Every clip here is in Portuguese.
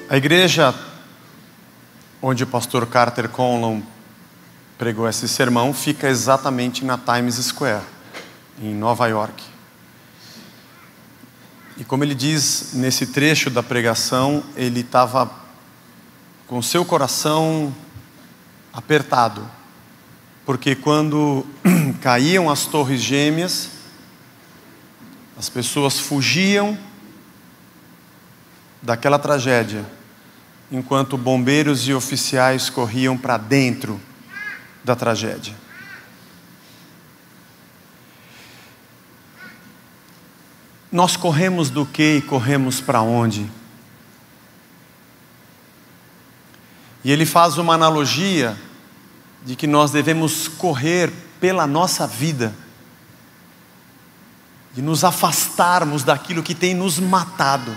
A igreja onde o pastor Carter Conlon pregou esse sermão fica exatamente na Times Square, em Nova York. E como ele diz nesse trecho da pregação, ele estava com seu coração apertado, porque quando caíam as torres gêmeas, as pessoas fugiam daquela tragédia, enquanto bombeiros e oficiais corriam para dentro da tragédia. Nós corremos do quê e corremos para onde? E ele faz uma analogia de que nós devemos correr pela nossa vida e nos afastarmos daquilo que tem nos matado.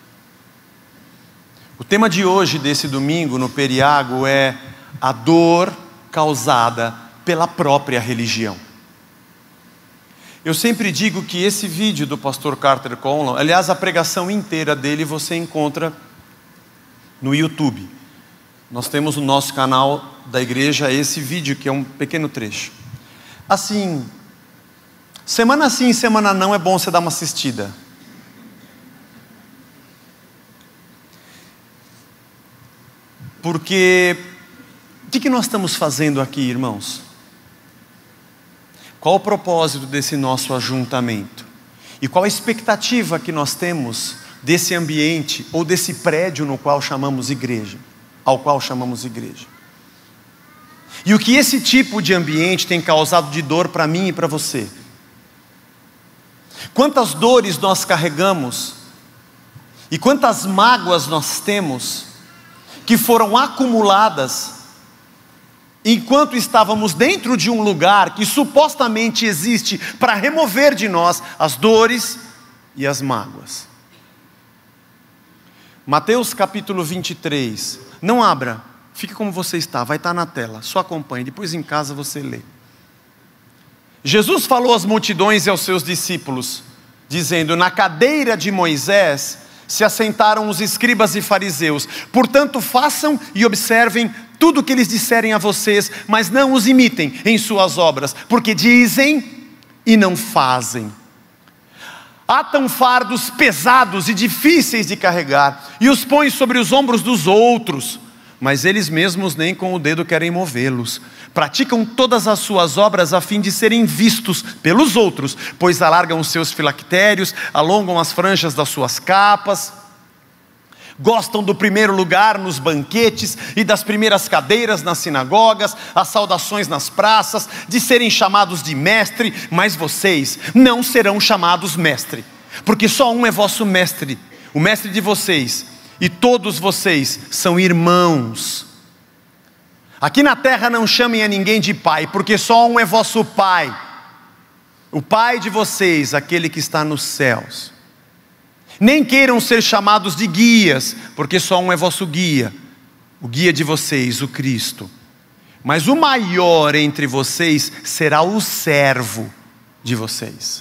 O tema de hoje, desse domingo, no Periago, é a dor causada pela própria religião. Eu sempre digo que esse vídeo do pastor Carter Conlon, aliás, a pregação inteira dele você encontra no YouTube. Nós temos no nosso canal da igreja esse vídeo, que é um pequeno trecho. Assim, semana sim, semana não, é bom você dar uma assistida. Porque, o que nós estamos fazendo aqui, irmãos? Qual o propósito desse nosso ajuntamento? E qual a expectativa que nós temos desse ambiente, ou desse prédio no qual chamamos igreja, ao qual chamamos igreja? E o que esse tipo de ambiente tem causado de dor para mim e para você? Quantas dores nós carregamos, e quantas mágoas nós temos, que foram acumuladas, enquanto estávamos dentro de um lugar que supostamente existe para remover de nós as dores e as mágoas. Mateus capítulo 23, não abra, fique como você está, vai estar na tela, só acompanhe, depois em casa você lê. Jesus falou às multidões e aos seus discípulos, dizendo: na cadeira de Moisés se assentaram os escribas e fariseus, portanto façam e observem tudo o que eles disserem a vocês, mas não os imitem em suas obras, porque dizem e não fazem. Atam fardos pesados e difíceis de carregar, e os põem sobre os ombros dos outros, mas eles mesmos nem com o dedo querem movê-los. Praticam todas as suas obras a fim de serem vistos pelos outros, pois alargam os seus filactérios, alongam as franjas das suas capas, gostam do primeiro lugar nos banquetes e das primeiras cadeiras nas sinagogas, as saudações nas praças, de serem chamados de mestre, mas vocês não serão chamados mestre, porque só um é vosso mestre, o mestre de vocês, e todos vocês são irmãos. Aqui na terra não chamem a ninguém de pai, porque só um é vosso pai, o pai de vocês, aquele que está nos céus. Nem queiram ser chamados de guias, porque só um é vosso guia, o guia de vocês, o Cristo. Mas o maior entre vocês será o servo de vocês.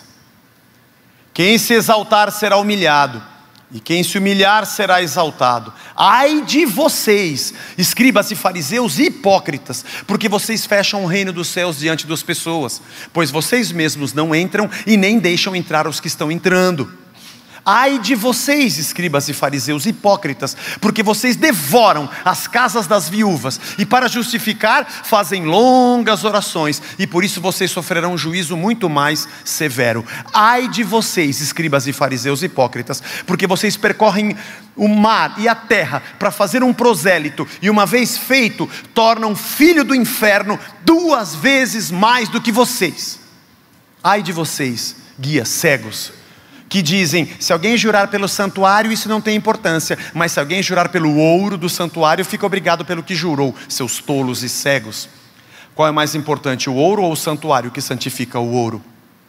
Quem se exaltar será humilhado, e quem se humilhar será exaltado. Ai de vocês, escribas e fariseus hipócritas, porque vocês fecham o reino dos céus diante das pessoas, pois vocês mesmos não entram e nem deixam entrar os que estão entrando. Ai de vocês, escribas e fariseus hipócritas, porque vocês devoram as casas das viúvas, e para justificar fazem longas orações, e por isso vocês sofrerão um juízo muito mais severo. Ai de vocês, escribas e fariseus hipócritas, porque vocês percorrem o mar e a terra para fazer um prosélito, e uma vez feito, tornam filho do inferno 2 vezes mais do que vocês. Ai de vocês, guias cegos, que dizem: se alguém jurar pelo santuário, isso não tem importância, mas se alguém jurar pelo ouro do santuário, fica obrigado pelo que jurou. Seus tolos e cegos. Qual é mais importante, o ouro ou o santuário que santifica o ouro?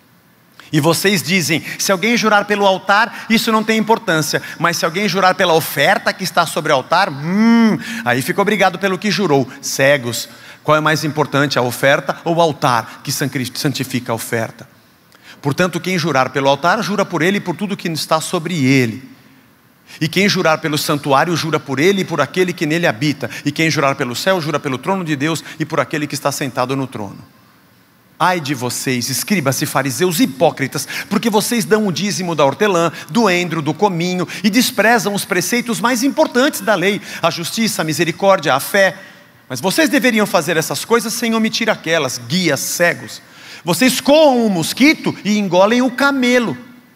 E vocês dizem: se alguém jurar pelo altar, isso não tem importância, mas se alguém jurar pela oferta que está sobre o altar, aí fica obrigado pelo que jurou. Cegos. Qual é mais importante, a oferta ou o altar que santifica a oferta? Portanto, quem jurar pelo altar, jura por ele e por tudo que está sobre ele. E quem jurar pelo santuário, jura por ele e por aquele que nele habita. E quem jurar pelo céu, jura pelo trono de Deus e por aquele que está sentado no trono. Ai de vocês, escribas e fariseus hipócritas, porque vocês dão o dízimo da hortelã, do endro, do cominho, e desprezam os preceitos mais importantes da lei, a justiça, a misericórdia, a fé. Mas vocês deveriam fazer essas coisas sem omitir aquelas, guias cegos. Vocês coam o mosquito e engolem o camelo.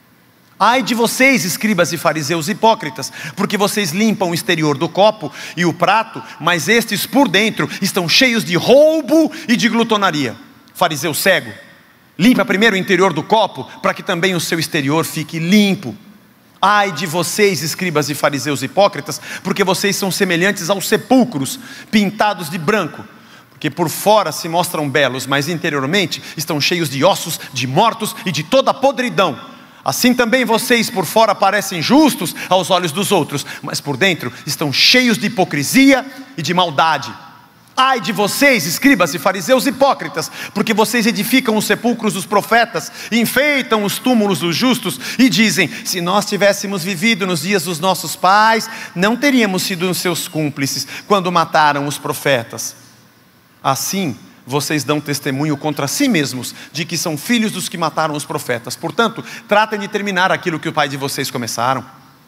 Ai de vocês, escribas e fariseus hipócritas, porque vocês limpam o exterior do copo e o prato, mas estes por dentro estão cheios de roubo e de glutonaria. Fariseu cego, limpa primeiro o interior do copo, para que também o seu exterior fique limpo. Ai de vocês, escribas e fariseus hipócritas, porque vocês são semelhantes aos sepulcros, pintados de branco, porque por fora se mostram belos, mas interiormente estão cheios de ossos, de mortos e de toda a podridão. Assim também vocês por fora parecem justos aos olhos dos outros, mas por dentro estão cheios de hipocrisia e de maldade. Ai de vocês, escribas e fariseus hipócritas, porque vocês edificam os sepulcros dos profetas, enfeitam os túmulos dos justos e dizem: se nós tivéssemos vivido nos dias dos nossos pais, não teríamos sido os seus cúmplices quando mataram os profetas. Assim, vocês dão testemunho contra si mesmos de que são filhos dos que mataram os profetas. Portanto, tratem de terminar aquilo que o pai de vocês começaram.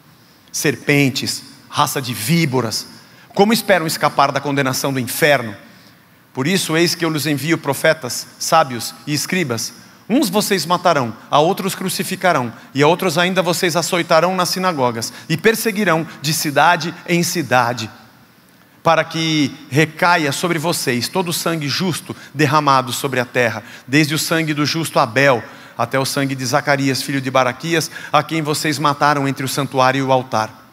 Serpentes, raça de víboras, como esperam escapar da condenação do inferno? Por isso, eis que eu lhes envio profetas, sábios e escribas. Uns vocês matarão, a outros crucificarão, e a outros ainda vocês açoitarão nas sinagogas, e perseguirão de cidade em cidade, para que recaia sobre vocês todo o sangue justo derramado sobre a terra, desde o sangue do justo Abel, até o sangue de Zacarias, filho de Baraquias, a quem vocês mataram entre o santuário e o altar.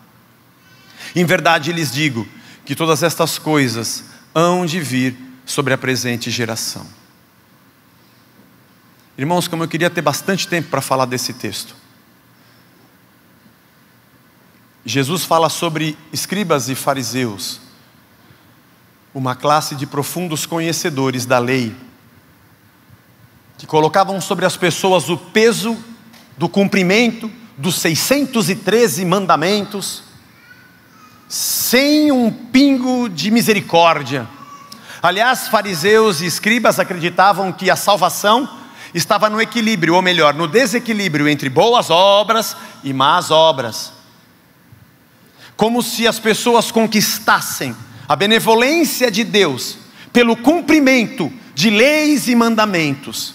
Em verdade lhes digo, que todas estas coisas hão de vir sobre a presente geração. Irmãos, como eu queria ter bastante tempo para falar desse texto. Jesus fala sobre escribas e fariseus, uma classe de profundos conhecedores da lei, que colocavam sobre as pessoas o peso do cumprimento dos 613 mandamentos, sem um pingo de misericórdia. Aliás, fariseus e escribas acreditavam que a salvação estava no equilíbrio, ou melhor, no desequilíbrio entre boas obras e más obras. Como se as pessoas conquistassem a benevolência de Deus pelo cumprimento de leis e mandamentos.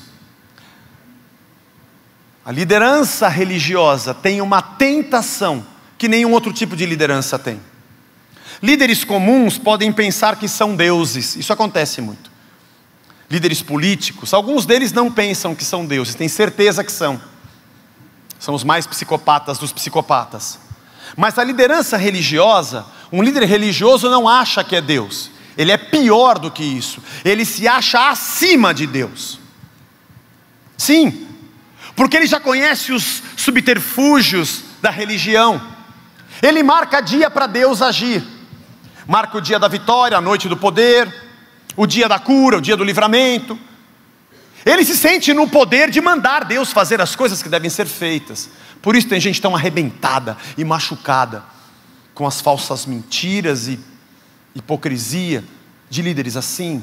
A liderança religiosa tem uma tentação que nenhum outro tipo de liderança tem. Líderes comuns podem pensar que são deuses, isso acontece muito. Líderes políticos, alguns deles não pensam que são deuses, têm certeza que são. São os mais psicopatas dos psicopatas. Mas a liderança religiosa, um líder religioso não acha que é Deus. Ele é pior do que isso. Ele se acha acima de Deus. Sim, porque ele já conhece os subterfúgios da religião. Ele marca dia para Deus agir. Marca o dia da vitória, a noite do poder, o dia da cura, o dia do livramento. Ele se sente no poder de mandar Deus fazer as coisas que devem ser feitas. Por isso tem gente tão arrebentada e machucada com as falsas mentiras e hipocrisia de líderes assim.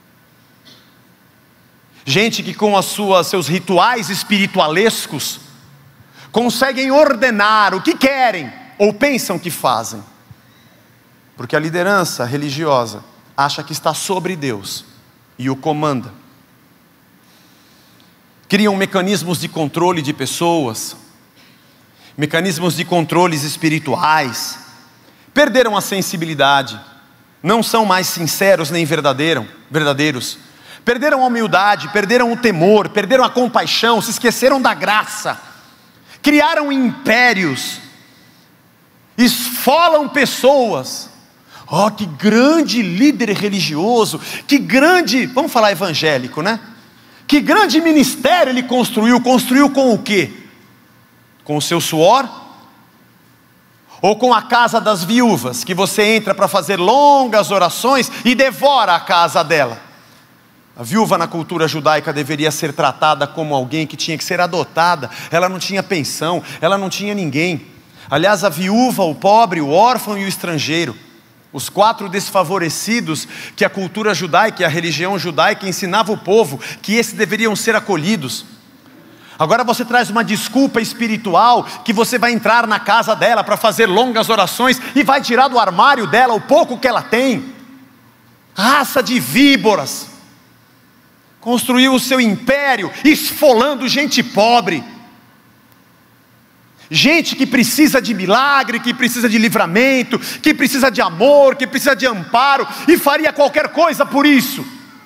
Gente que com seus rituais espiritualescos conseguem ordenar o que querem ou pensam que fazem. Porque a liderança religiosa acha que está sobre Deus e o comanda. Criam mecanismos de controle de pessoas, mecanismos de controles espirituais, perderam a sensibilidade, não são mais sinceros nem verdadeiros, perderam a humildade, perderam o temor, perderam a compaixão, se esqueceram da graça, criaram impérios, esfolam pessoas. Oh, que grande líder religioso, que grande, vamos falar evangélico, né? Que grande ministério ele construiu com o quê? Com o seu suor? Ou com a casa das viúvas, que você entra para fazer longas orações e devora a casa dela? A viúva na cultura judaica deveria ser tratada como alguém que tinha que ser adotada. Ela não tinha pensão, ela não tinha ninguém. Aliás, a viúva, o pobre, o órfão e o estrangeiro, os 4 desfavorecidos que a cultura judaica e a religião judaica ensinava o povo, que esses deveriam ser acolhidos. Agora você traz uma desculpa espiritual, que você vai entrar na casa dela para fazer longas orações e vai tirar do armário dela o pouco que ela tem. Raça de víboras, construiu o seu império esfolando gente pobre, gente que precisa de milagre, que precisa de livramento, que precisa de amor, que precisa de amparo, e faria qualquer coisa por isso.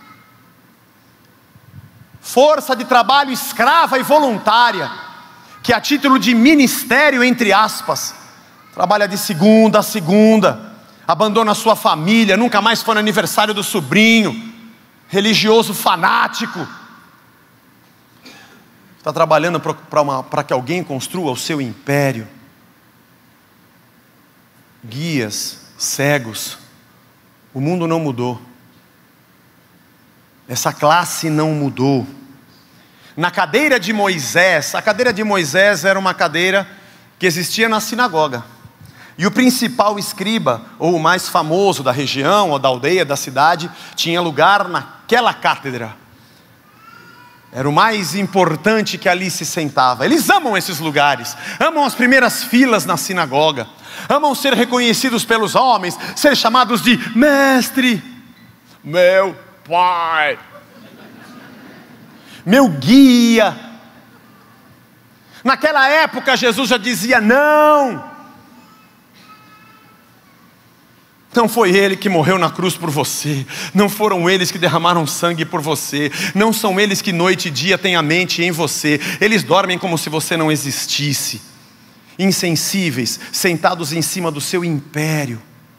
Força de trabalho escrava e voluntária, que a título de ministério, entre aspas, trabalha de segunda a segunda, abandona sua família, nunca mais foi no aniversário do sobrinho, religioso fanático, está trabalhando para que alguém construa o seu império. Guias, cegos, o mundo não mudou, essa classe não mudou. Na cadeira de Moisés, a cadeira de Moisés era uma cadeira que existia na sinagoga, e o principal escriba, ou o mais famoso da região, ou da aldeia, da cidade, tinha lugar naquela cátedra. Era o mais importante que ali se sentava. Eles amam esses lugares, amam as primeiras filas na sinagoga, amam ser reconhecidos pelos homens, ser chamados de mestre, meu pai, meu guia. Naquela época Jesus já dizia não. Não foi Ele que morreu na cruz por você, não foram eles que derramaram sangue por você, não são eles que noite e dia têm a mente em você, eles dormem como se você não existisse, insensíveis, sentados em cima do seu império.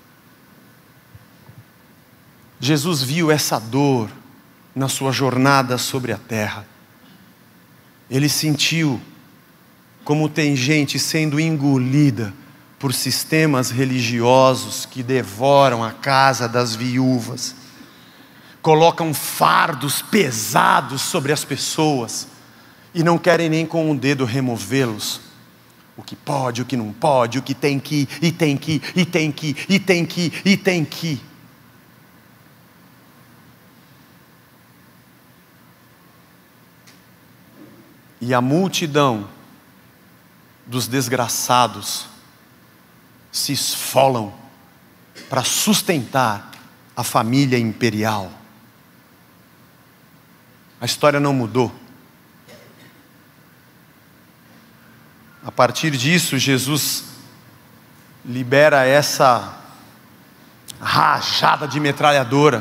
Jesus viu essa dor na sua jornada sobre a terra, Ele sentiu como tem gente sendo engolida por sistemas religiosos que devoram a casa das viúvas, colocam fardos pesados sobre as pessoas e não querem nem com um dedo removê-los. O que pode, o que não pode, o que tem que, e tem que, e tem que, e tem que, e tem que. E a multidão dos desgraçados se esfolam para sustentar a família imperial. A história não mudou. A partir disso, Jesus libera essa rajada de metralhadora,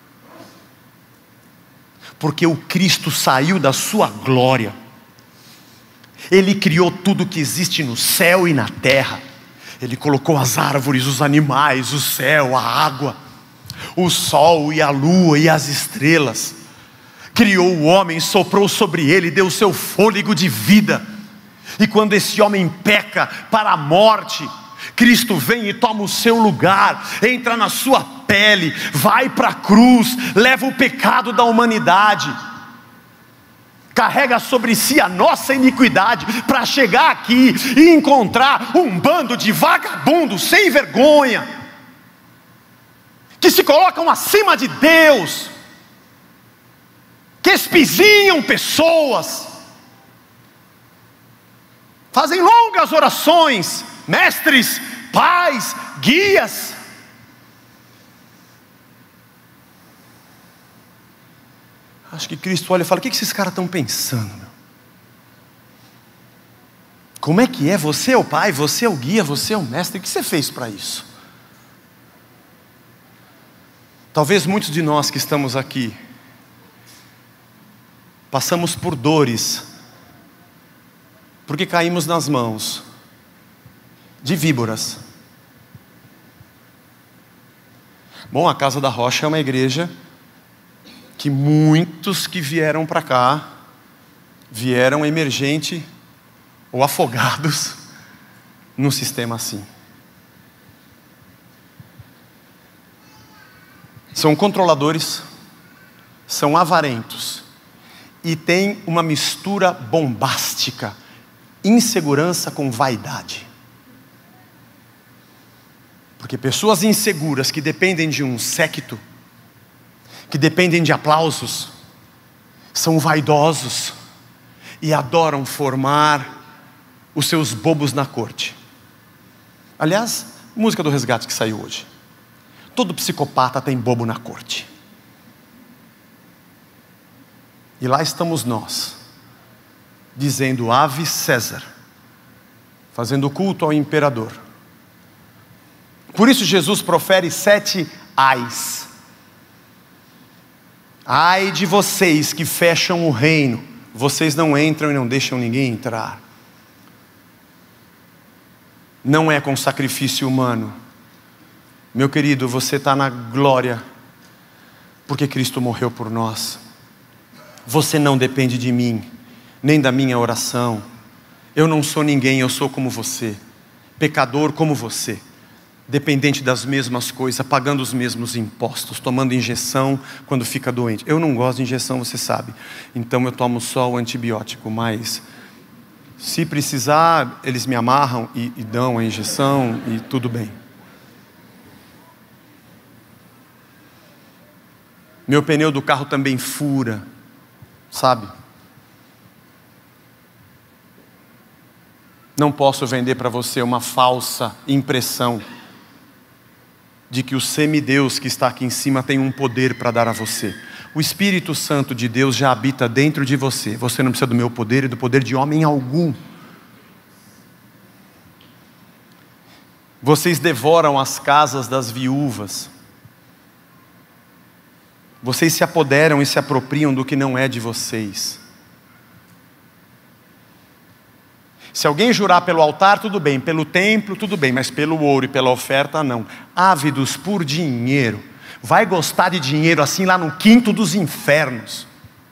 porque o Cristo saiu da sua glória. Ele criou tudo que existe no céu e na terra. Ele colocou as árvores, os animais, o céu, a água, o sol e a lua e as estrelas. Criou o homem, soprou sobre ele, deu seu fôlego de vida. E quando esse homem peca para a morte, Cristo vem e toma o seu lugar, entra na sua pele, vai para a cruz, leva o pecado da humanidade, carrega sobre si a nossa iniquidade, para chegar aqui e encontrar um bando de vagabundos sem vergonha, que se colocam acima de Deus, que espizinham pessoas, fazem longas orações, mestres, pais, guias. Acho que Cristo olha e fala: o que esses caras estão pensando, meu? Como é que é? Você é o pai, você é o guia, você é o mestre. O que você fez para isso? Talvez muitos de nós que estamos aqui passamos por dores, porque caímos nas mãos de víboras. Bom, a Casa da Rocha é uma igreja que muitos que vieram para cá, vieram emergente ou afogados num sistema assim. São controladores, são avarentos, e tem uma mistura bombástica, insegurança com vaidade. Porque pessoas inseguras que dependem de um séquito, que dependem de aplausos, são vaidosos e adoram formar os seus bobos na corte. Aliás, música do Resgate que saiu hoje. Todo psicopata tem bobo na corte. E lá estamos nós, dizendo Ave César, fazendo culto ao imperador. Por isso Jesus profere 7 ais. Ai de vocês que fecham o reino, vocês não entram e não deixam ninguém entrar. Não é com sacrifício humano. Meu querido, você está na glória, porque Cristo morreu por nós. Você não depende de mim, nem da minha oração. Eu não sou ninguém, eu sou como você, pecador como você, dependente das mesmas coisas, pagando os mesmos impostos, tomando injeção quando fica doente. Eu não gosto de injeção, você sabe, então eu tomo só o antibiótico, mas se precisar, eles me amarram e dão a injeção e tudo bem. Meu pneu do carro também fura, sabe? Não posso vender para você uma falsa impressão de que o semideus que está aqui em cima tem um poder para dar a você. O Espírito Santo de Deus já habita dentro de você. Você não precisa do meu poder e do poder de homem algum. Vocês devoram as casas das viúvas. Vocês se apoderam e se apropriam do que não é de vocês. Se alguém jurar pelo altar, tudo bem, pelo templo, tudo bem, mas pelo ouro e pela oferta, não. Ávidos por dinheiro. Vai gostar de dinheiro assim lá no quinto dos infernos.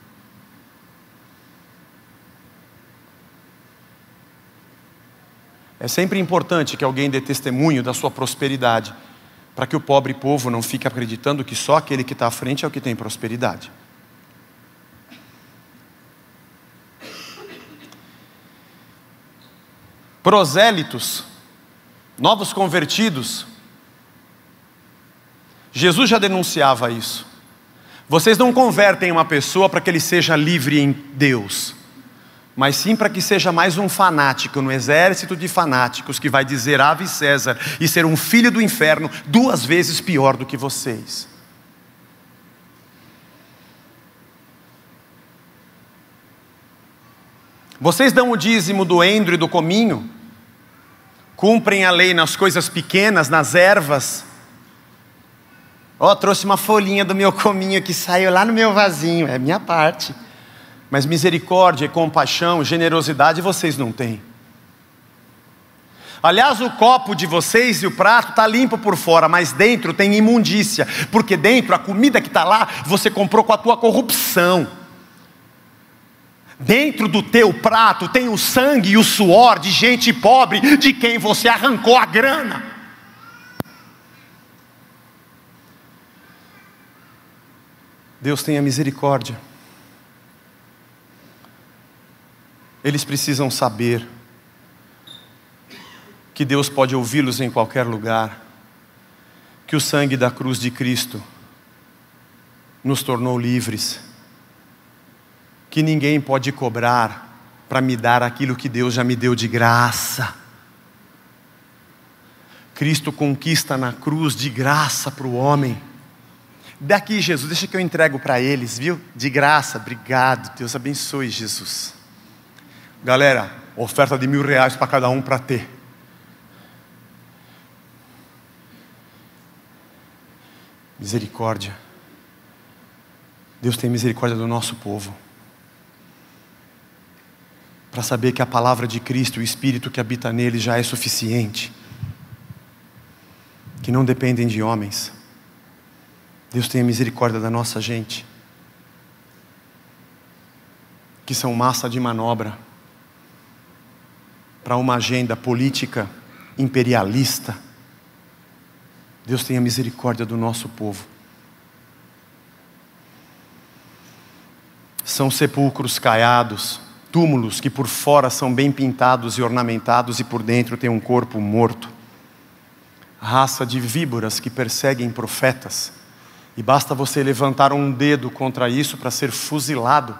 É sempre importante que alguém dê testemunho da sua prosperidade, para que o pobre povo não fique acreditando que só aquele que está à frente é o que tem prosperidade. Prosélitos, novos convertidos, Jesus já denunciava isso. Vocês não convertem uma pessoa para que ele seja livre em Deus, mas sim para que seja mais um fanático no exército de fanáticos que vai dizer Ave César e ser um filho do inferno 2 vezes pior do que vocês. Vocês dão o dízimo do endro e do cominho, cumprem a lei nas coisas pequenas, nas ervas. Trouxe uma folhinha do meu cominho que saiu lá no meu vasinho, é minha parte. Mas misericórdia, compaixão, generosidade vocês não têm. Aliás, o copo de vocês e o prato está limpo por fora, mas dentro tem imundícia, porque dentro a comida que está lá, você comprou com a tua corrupção. Dentro do teu prato tem o sangue e o suor de gente pobre, de quem você arrancou a grana. Deus tenha misericórdia. Eles precisam saber que Deus pode ouvi-los em qualquer lugar, que o sangue da cruz de Cristo nos tornou livres, que ninguém pode cobrar para me dar aquilo que Deus já me deu de graça. Cristo conquista na cruz de graça para o homem. Daqui, Jesus, deixa que eu entrego para eles, viu? De graça, obrigado, Deus abençoe, Jesus. Galera, oferta de R$1.000 para cada um para ter. Misericórdia. Deus tem misericórdia do nosso povo. Para saber que a palavra de Cristo, o Espírito que habita nele já é suficiente. Que não dependem de homens. Deus tenha misericórdia da nossa gente. Que são massa de manobra para uma agenda política imperialista. Deus tenha misericórdia do nosso povo. São sepulcros caiados, túmulos que por fora são bem pintados e ornamentados e por dentro tem um corpo morto. raça de víboras que perseguem profetas, e basta você levantar um dedo contra isso para ser fuzilado.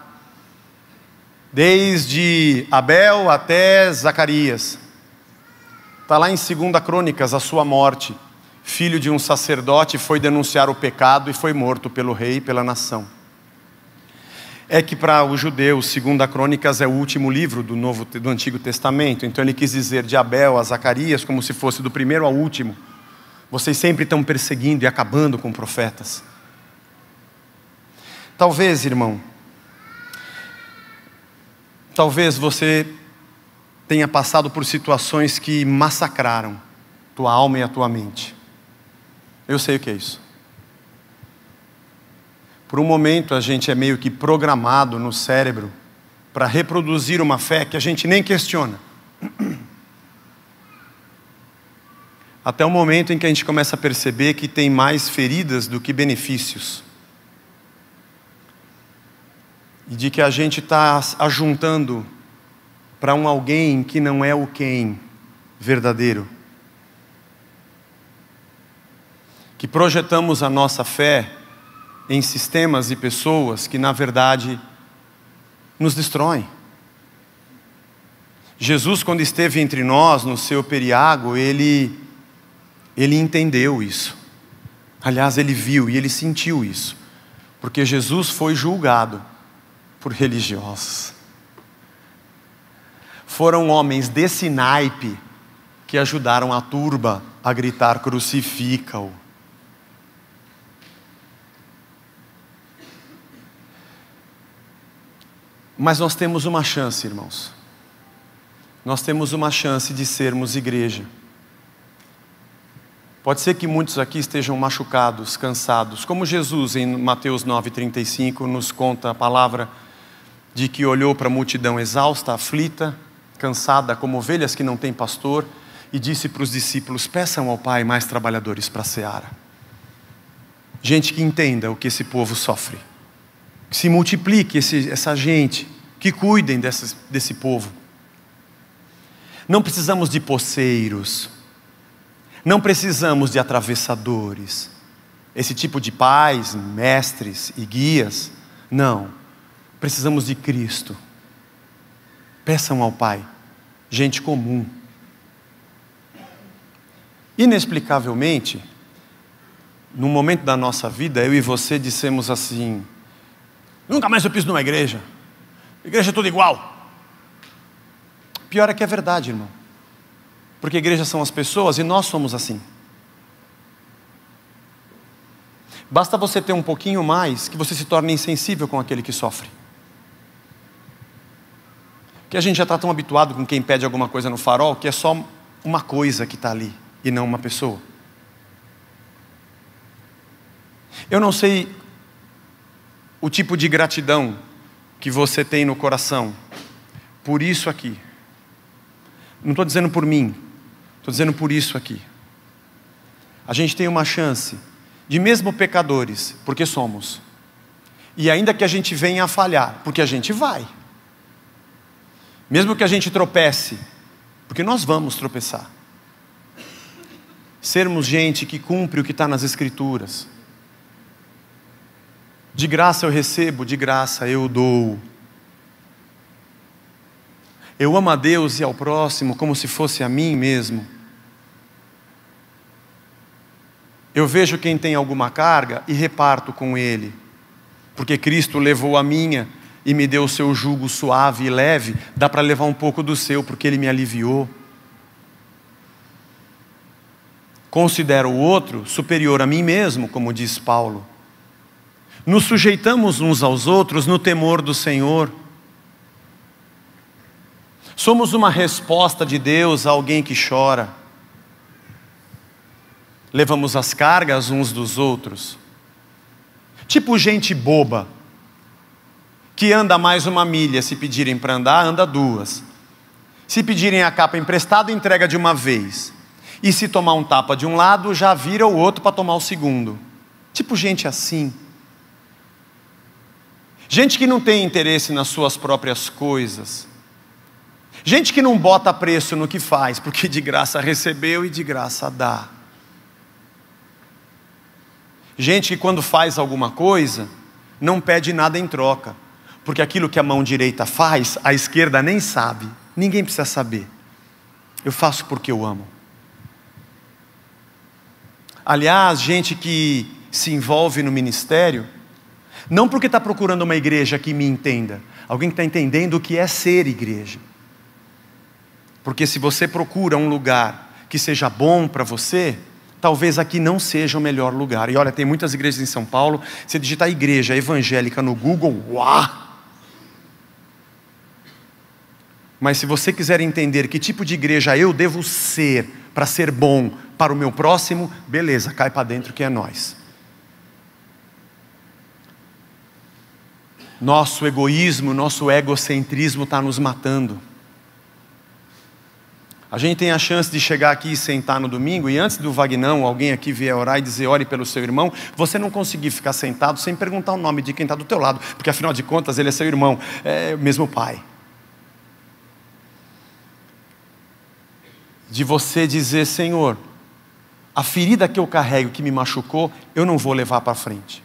Desde Abel até Zacarias. Está lá em 2 Crônicas a sua morte. Filho de um sacerdote, foi denunciar o pecado e foi morto pelo rei e pela nação. É que para os judeus, 2 Crônicas é o último livro do Antigo Testamento. Então ele quis dizer de Abel a Zacarias como se fosse do primeiro ao último. Vocês sempre estão perseguindo e acabando com profetas. Talvez, irmão, talvez você tenha passado por situações que massacraram tua alma e a tua mente. Eu sei o que é isso. Por um momento a gente é meio que programado no cérebro para reproduzir uma fé que a gente nem questiona. Até o momento em que a gente começa a perceber que tem mais feridas do que benefícios. E de que a gente está ajuntando para um alguém que não é o quem verdadeiro. Que projetamos a nossa fé em sistemas e pessoas que na verdade nos destroem. Jesus, quando esteve entre nós no seu periágo, ele entendeu isso. Aliás, ele viu e ele sentiu isso. Porque Jesus foi julgado por religiosos. Foram homens desse naipe que ajudaram a turba a gritar: crucifica-o. Mas nós temos uma chance, irmãos. Nós temos uma chance de sermos igreja. Pode ser que muitos aqui estejam machucados, cansados, como Jesus em Mateus 9,35 nos conta a palavra de que olhou para a multidão exausta, aflita, cansada, como ovelhas que não têm pastor, e disse para os discípulos: peçam ao Pai mais trabalhadores para a seara. Gente que entenda o que esse povo sofre, que se multiplique essa gente, que cuidem desse povo. Não precisamos de poceiros, não precisamos de atravessadores, esse tipo de pais, mestres e guias. Não, precisamos de Cristo. Peçam ao Pai, gente comum. Inexplicavelmente, num momento da nossa vida, eu e você dissemos assim: nunca mais eu piso numa igreja, igreja é tudo igual. Pior é que é verdade, irmão, porque igrejas são as pessoas e nós somos assim. Basta você ter um pouquinho mais que você se torne insensível com aquele que sofre. Que a gente já está tão habituado com quem pede alguma coisa no farol que é só uma coisa que está ali e não uma pessoa. Eu não sei o tipo de gratidão que você tem no coração por isso aqui. Não estou dizendo por mim, estou dizendo por isso aqui. A gente tem uma chance de, mesmo pecadores, porque somos, e ainda que a gente venha a falhar, porque a gente vai, mesmo que a gente tropece, porque nós vamos tropeçar, sermos gente que cumpre o que está nas Escrituras. De graça eu recebo, de graça eu dou. Eu amo a Deus e ao próximo como se fosse a mim mesmo. Eu vejo quem tem alguma carga e reparto com ele, porque Cristo levou a minha e me deu o seu jugo suave e leve. Dá para levar um pouco do seu, porque ele me aliviou. Considero o outro superior a mim mesmo, como diz Paulo. Nos sujeitamos uns aos outros no temor do Senhor. Somos uma resposta de Deus a alguém que chora. Levamos as cargas uns dos outros. Tipo gente boba, que anda mais uma milha, se pedirem para andar, anda duas. Se pedirem a capa emprestada, entrega de uma vez. E se tomar um tapa de um lado, já vira o outro para tomar o segundo. Tipo gente assim. Gente que não tem interesse nas suas próprias coisas. Gente que não bota preço no que faz, porque de graça recebeu e de graça dá. Gente que quando faz alguma coisa, não pede nada em troca. Porque aquilo que a mão direita faz, a esquerda nem sabe. Ninguém precisa saber. Eu faço porque eu amo. Aliás, gente que se envolve no ministério, não porque está procurando uma igreja que me entenda. Alguém que está entendendo o que é ser igreja. Porque se você procura um lugar que seja bom para você, talvez aqui não seja o melhor lugar. E olha, tem muitas igrejas em São Paulo, você digitar igreja evangélica no Google, uau! Mas se você quiser entender que tipo de igreja eu devo ser, para ser bom para o meu próximo, beleza, cai para dentro que é nós. Nosso egoísmo, nosso egocentrismo está nos matando. A gente tem a chance de chegar aqui e sentar no domingo, e antes do Vagnão, alguém aqui vier orar e dizer, ore pelo seu irmão, você não conseguir ficar sentado sem perguntar o nome de quem está do teu lado, porque afinal de contas ele é seu irmão, é o mesmo pai. De você dizer, Senhor, a ferida que eu carrego, que me machucou, eu não vou levar para frente.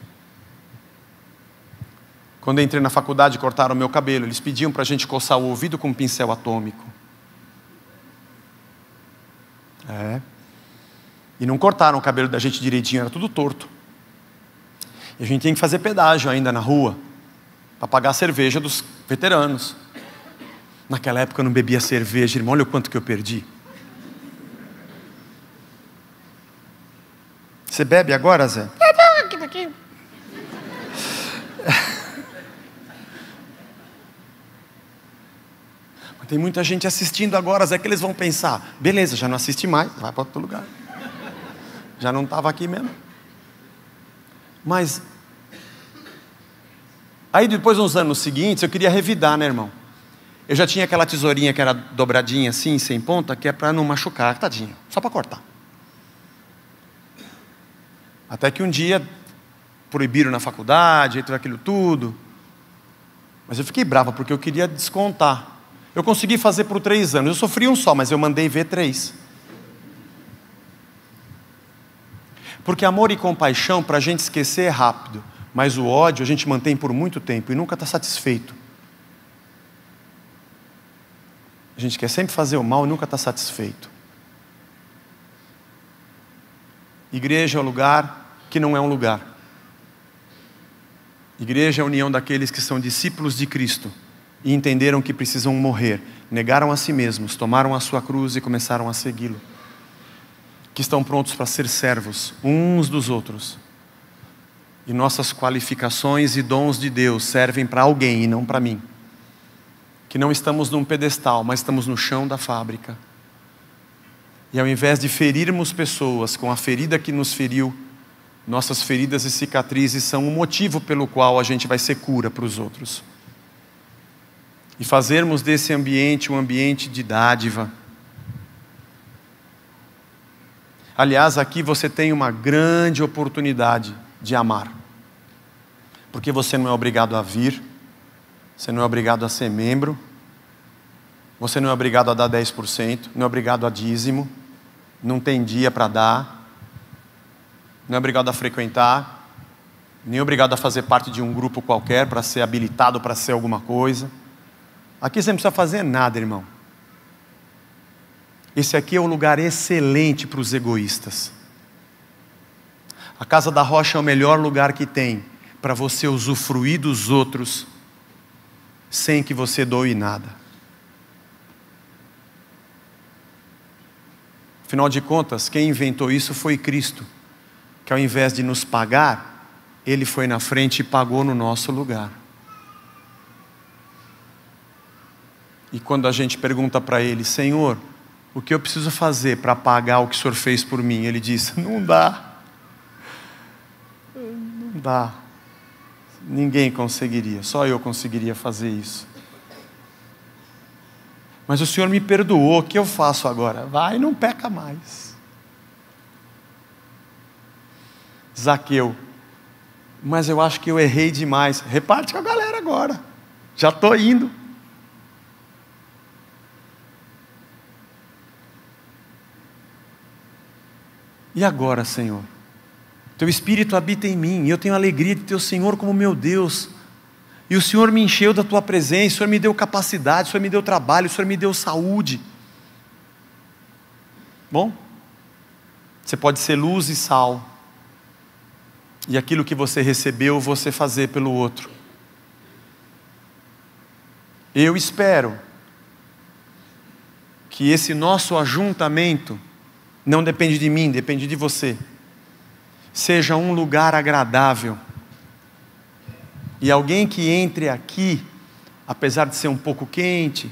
Quando eu entrei na faculdade, cortaram o meu cabelo, eles pediam para a gente coçar o ouvido com um pincel atômico. E não cortaram o cabelo da gente direitinho, era tudo torto. E a gente tem que fazer pedágio ainda na rua, para pagar a cerveja dos veteranos. Naquela época eu não bebia cerveja, irmão, olha o quanto que eu perdi. Você bebe agora, Zé? Tem muita gente assistindo agora, Zé, que eles vão pensar, beleza, já não assiste mais, vai para outro lugar. Já não estava aqui mesmo. Mas, aí depois, nos anos seguintes, eu queria revidar, né, irmão? Eu já tinha aquela tesourinha que era dobradinha assim, sem ponta, que é para não machucar, tadinho, só para cortar. Até que um dia, proibiram na faculdade, tudo aquilo tudo. Mas eu fiquei bravo, porque eu queria descontar. Eu consegui fazer por 3 anos. Eu sofri um só, mas eu mandei ver 3. Porque amor e compaixão, para a gente esquecer é rápido. Mas o ódio a gente mantém por muito tempo e nunca está satisfeito. A gente quer sempre fazer o mal e nunca está satisfeito. Igreja é um lugar que não é um lugar. Igreja é a união daqueles que são discípulos de Cristo e entenderam que precisam morrer, negaram a si mesmos, tomaram a sua cruz e começaram a segui-lo, que estão prontos para ser servos uns dos outros, e nossas qualificações e dons de Deus servem para alguém e não para mim, que não estamos num pedestal, mas estamos no chão da fábrica, e ao invés de ferirmos pessoas com a ferida que nos feriu, nossas feridas e cicatrizes são o motivo pelo qual a gente vai ser cura para os outros. E fazermos desse ambiente um ambiente de dádiva. Aliás, aqui você tem uma grande oportunidade de amar. Porque você não é obrigado a vir, você não é obrigado a ser membro, você não é obrigado a dar 10%, não é obrigado a dízimo, não tem dia para dar, não é obrigado a frequentar, nem obrigado a fazer parte de um grupo qualquer para ser habilitado para ser alguma coisa. Aqui você não precisa fazer nada, irmão. Esse aqui é um lugar excelente para os egoístas. A Casa da Rocha é o melhor lugar que tem para você usufruir dos outros sem que você doe nada. Afinal de contas, quem inventou isso foi Cristo, que ao invés de nos pagar, Ele foi na frente e pagou no nosso lugar. E quando a gente pergunta para Ele, Senhor, o que eu preciso fazer para pagar o que o Senhor fez por mim? Ele diz, não dá. Não dá. Ninguém conseguiria, só eu conseguiria fazer isso. Mas o Senhor me perdoou, o que eu faço agora? Vai e não peca mais. Zaqueu, mas eu acho que eu errei demais. Reparte com a galera agora, já estou indo. E agora, Senhor? Teu Espírito habita em mim, e eu tenho a alegria de ter o Senhor como meu Deus. E o Senhor me encheu da tua presença, o Senhor me deu capacidade, o Senhor me deu trabalho, o Senhor me deu saúde. Bom, você pode ser luz e sal, e aquilo que você recebeu, você fazer pelo outro. Eu espero que esse nosso ajuntamento, não depende de mim, depende de você, seja um lugar agradável. E alguém que entre aqui, apesar de ser um pouco quente,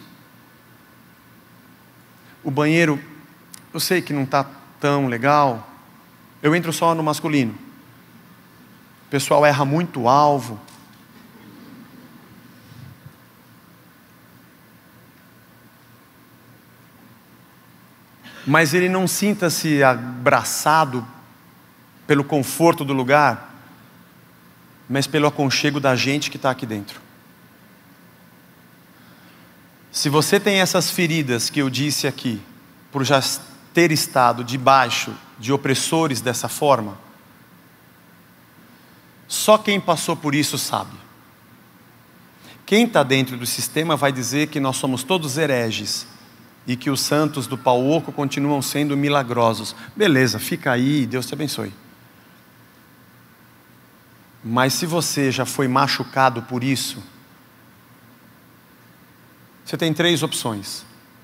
o banheiro, eu sei que não está tão legal, eu entro só no masculino. O pessoal erra muito o alvo. Mas ele não sinta-se abraçado pelo conforto do lugar, mas pelo aconchego da gente que está aqui dentro. Se você tem essas feridas que eu disse aqui, por já ter estado debaixo de opressores dessa forma, só quem passou por isso sabe. Quem está dentro do sistema vai dizer que nós somos todos hereges, e que os santos do pau oco continuam sendo milagrosos. Beleza, fica aí, Deus te abençoe. Mas se você já foi machucado por isso, você tem 3 opções.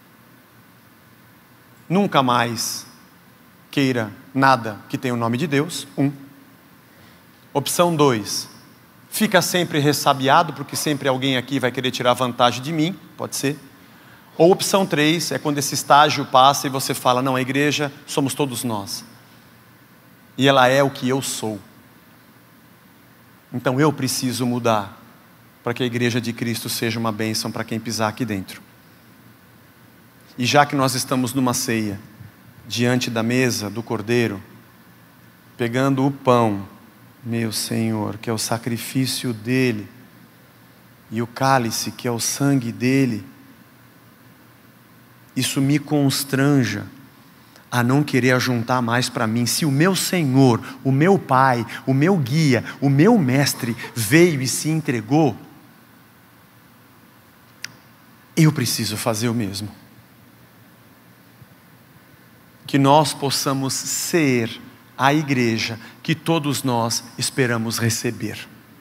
Nunca mais queira nada que tenha o nome de Deus, 1. Opção 2, fica sempre ressabiado, porque sempre alguém aqui vai querer tirar vantagem de mim, pode ser. Ou opção 3, é quando esse estágio passa e você fala, não, a igreja somos todos nós. E ela é o que eu sou. Então eu preciso mudar, para que a igreja de Cristo seja uma bênção para quem pisar aqui dentro. E já que nós estamos numa ceia, diante da mesa do Cordeiro, pegando o pão, meu Senhor, que é o sacrifício dele, e o cálice, que é o sangue dele, isso me constranja a não querer ajuntar mais para mim. Se o meu Senhor, o meu Pai, o meu guia, o meu mestre veio e se entregou, eu preciso fazer o mesmo. Que nós possamos ser a igreja que todos nós esperamos receber.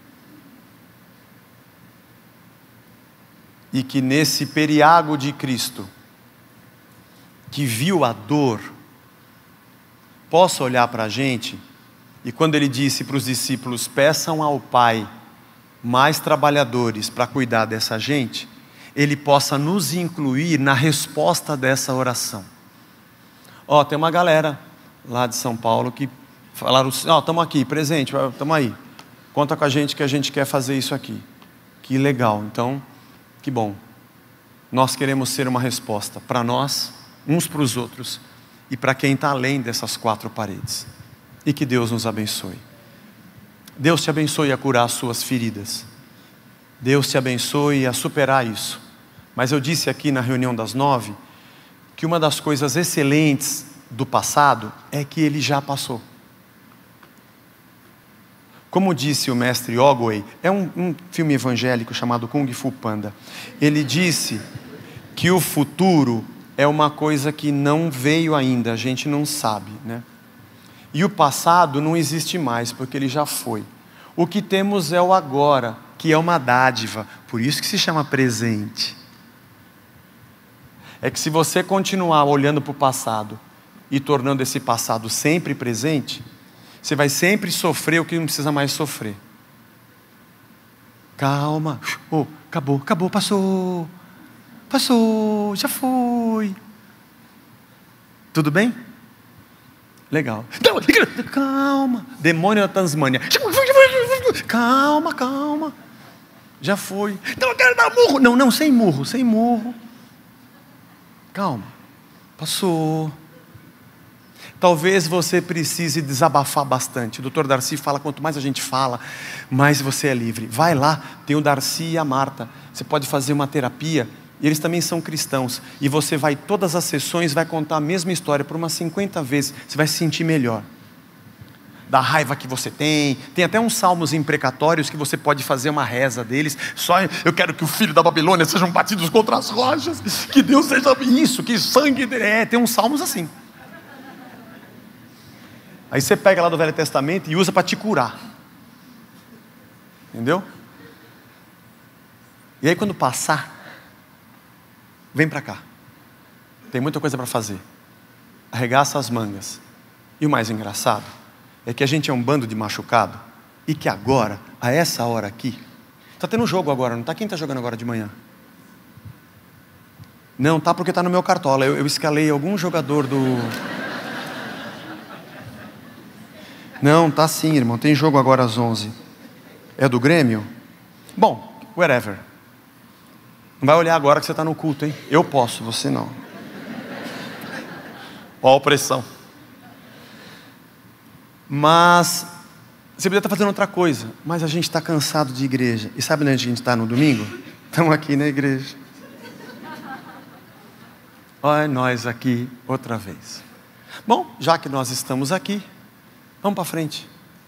E que nesse periago de Cristo, que viu a dor, possa olhar para a gente, e quando ele disse para os discípulos, peçam ao Pai mais trabalhadores para cuidar dessa gente, ele possa nos incluir na resposta dessa oração. Tem uma galera lá de São Paulo que falaram, estamos aqui, presente, estamos aí, conta com a gente que a gente quer fazer isso aqui. Que legal, então, que bom. Nós queremos ser uma resposta para nós, uns para os outros, e para quem está além dessas 4 paredes. E que Deus nos abençoe. Deus te abençoe a curar as suas feridas. Deus te abençoe a superar isso. Mas eu disse aqui na reunião das 9, que uma das coisas excelentes do passado é que ele já passou. Como disse o mestre Ogway, é um filme evangélico chamado Kung Fu Panda. Ele disse que o futuro é uma coisa que não veio ainda, a gente não sabe, né? E o passado não existe mais, porque ele já foi. O que temos é o agora, que é uma dádiva, por isso que se chama presente. É que se você continuar olhando para o passado e tornando esse passado sempre presente, você vai sempre sofrer o que não precisa mais sofrer. Calma, acabou, passou, já foi. Tudo bem? Legal. Calma, demônio da Tasmânia. Calma. Já foi. Então eu quero dar murro. Não, sem murro. Calma, passou. Talvez você precise desabafar bastante. O Dr. Darcy fala, quanto mais a gente fala, mais você é livre. Vai lá, tem o Darcy e a Marta. Você pode fazer uma terapia. E eles também são cristãos. E você vai, todas as sessões, vai contar a mesma história por umas 50 vezes. Você vai se sentir melhor. da raiva que você tem. Tem até uns salmos imprecatórios que você pode fazer uma reza deles. Só eu quero que o filho da Babilônia sejam batidos contra as rochas, que Deus seja isso, que sangue dele. Tem uns salmos assim. Aí você pega lá do Velho Testamento e usa para te curar. Entendeu? E aí quando passar, vem para cá. Tem muita coisa para fazer. Arregaça as mangas. E o mais engraçado é que a gente é um bando de machucado e que agora, a essa hora aqui, está tendo jogo agora, não está? Quem está jogando agora de manhã? Não, tá, porque está no meu cartola. Eu escalei algum jogador do... Não, tá sim, irmão. Tem jogo agora às 11. É do Grêmio? Bom, whatever. Não vai olhar agora que você está no culto, hein? Eu posso, você não. Ó a opressão. Mas você poderia estar fazendo outra coisa. Mas a gente está cansado de igreja. E sabe onde a gente está no domingo? Estamos aqui na igreja. Olha nós aqui outra vez. Bom, já que nós estamos aqui, vamos para frente.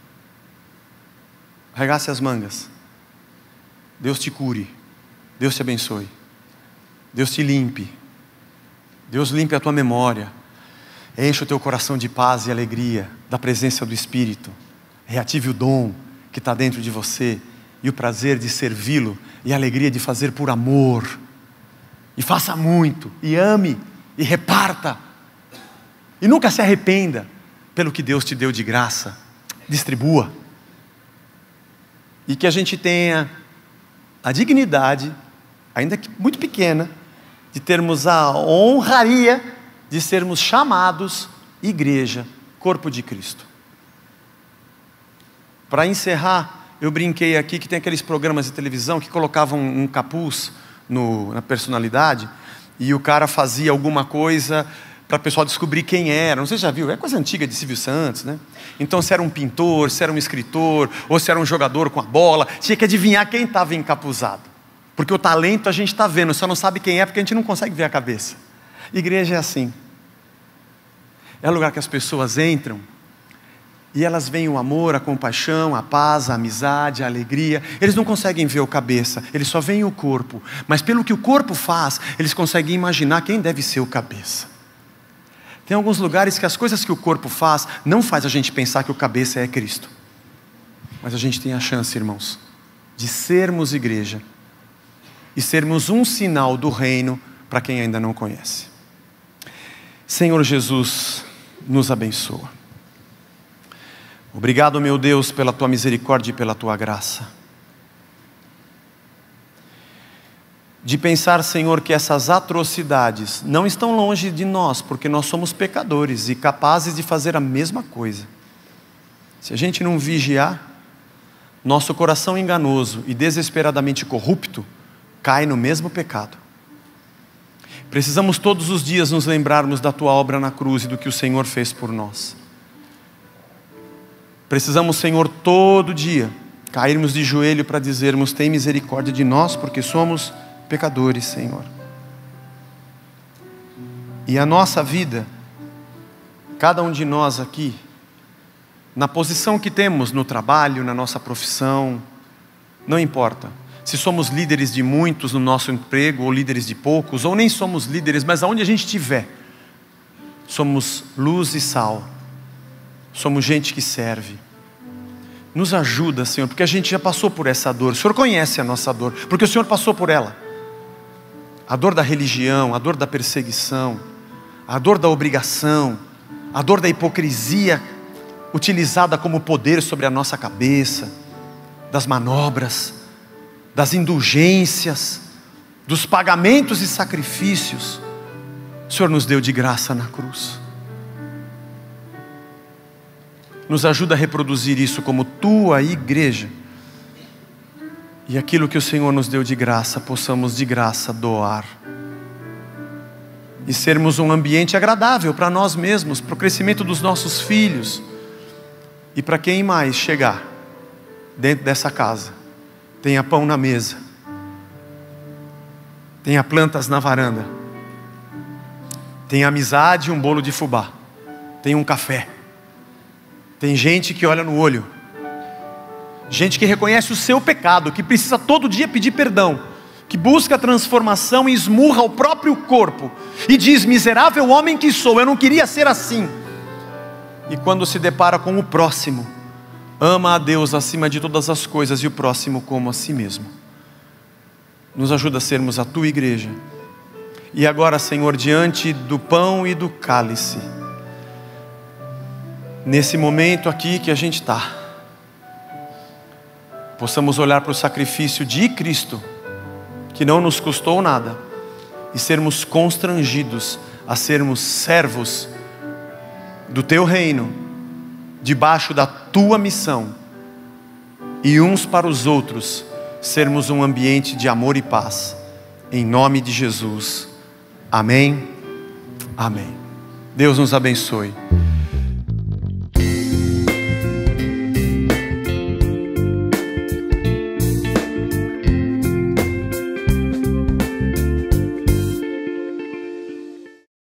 Arregace as mangas. Deus te cure. Deus te abençoe. Deus te limpe. Deus limpe a tua memória. Enche o teu coração de paz e alegria da presença do Espírito. Reative o dom que está dentro de você e o prazer de servi-lo e a alegria de fazer por amor. E faça muito, e ame, e reparta. E nunca se arrependa pelo que Deus te deu de graça. Distribua. E que a gente tenha a dignidade, ainda que muito pequena, de termos a honraria de sermos chamados igreja, corpo de Cristo. Para encerrar, eu brinquei aqui que tem aqueles programas de televisão que colocavam um capuz na personalidade e o cara fazia alguma coisa para o pessoal descobrir quem era. Não sei se já viu, é coisa antiga de Silvio Santos, né? Então se era um pintor, se era um escritor, ou se era um jogador com a bola, tinha que adivinhar quem estava encapuzado. Porque o talento a gente está vendo, só não sabe quem é porque a gente não consegue ver a cabeça. Igreja é assim. É o lugar que as pessoas entram e elas veem o amor, a compaixão, a paz, a amizade, a alegria. Eles não conseguem ver o cabeça, eles só veem o corpo. Mas pelo que o corpo faz, eles conseguem imaginar quem deve ser o cabeça. Tem alguns lugares que as coisas que o corpo faz não faz a gente pensar que o cabeça é Cristo. Mas a gente tem a chance, irmãos, de sermos igreja e sermos um sinal do reino para quem ainda não conhece. Senhor Jesus, nos abençoa. Obrigado, meu Deus, pela tua misericórdia e pela tua graça. De pensar, Senhor, que essas atrocidades não estão longe de nós, porque nós somos pecadores e capazes de fazer a mesma coisa. Se a gente não vigiar, nosso coração enganoso e desesperadamente corrupto cai no mesmo pecado. Precisamos todos os dias nos lembrarmos da tua obra na cruz e do que o Senhor fez por nós. Precisamos, Senhor, todo dia cairmos de joelho para dizermos: tem misericórdia de nós, porque somos pecadores, Senhor. E a nossa vida, cada um de nós aqui, na posição que temos no trabalho, na nossa profissão, não importa se somos líderes de muitos no nosso emprego, ou líderes de poucos, ou nem somos líderes, mas aonde a gente estiver, somos luz e sal, somos gente que serve. Nos ajuda, Senhor, porque a gente já passou por essa dor. O Senhor conhece a nossa dor, porque o Senhor passou por ela. A dor da religião, a dor da perseguição, a dor da obrigação, a dor da hipocrisia utilizada como poder sobre a nossa cabeça, das manobras, das indulgências, dos pagamentos e sacrifícios. O Senhor nos deu de graça na cruz. Nos ajuda a reproduzir isso como tua igreja. E aquilo que o Senhor nos deu de graça, possamos de graça doar. E sermos um ambiente agradável para nós mesmos, para o crescimento dos nossos filhos. E para quem mais chegar dentro dessa casa, tenha pão na mesa, tenha plantas na varanda, tenha amizade e um bolo de fubá, tenha um café, Tem gente que olha no olho, gente que reconhece o seu pecado, que precisa todo dia pedir perdão, que busca transformação e esmurra o próprio corpo e diz: miserável homem que sou, eu não queria ser assim. E quando se depara com o próximo, ama a Deus acima de todas as coisas e o próximo como a si mesmo. Nos ajuda a sermos a tua igreja. E agora, Senhor, diante do pão e do cálice, nesse momento aqui que a gente está, possamos olhar para o sacrifício de Cristo, que não nos custou nada, e sermos constrangidos a sermos servos do teu reino, debaixo da tua missão, e uns para os outros sermos um ambiente de amor e paz, em nome de Jesus. Amém. Amém. Deus nos abençoe.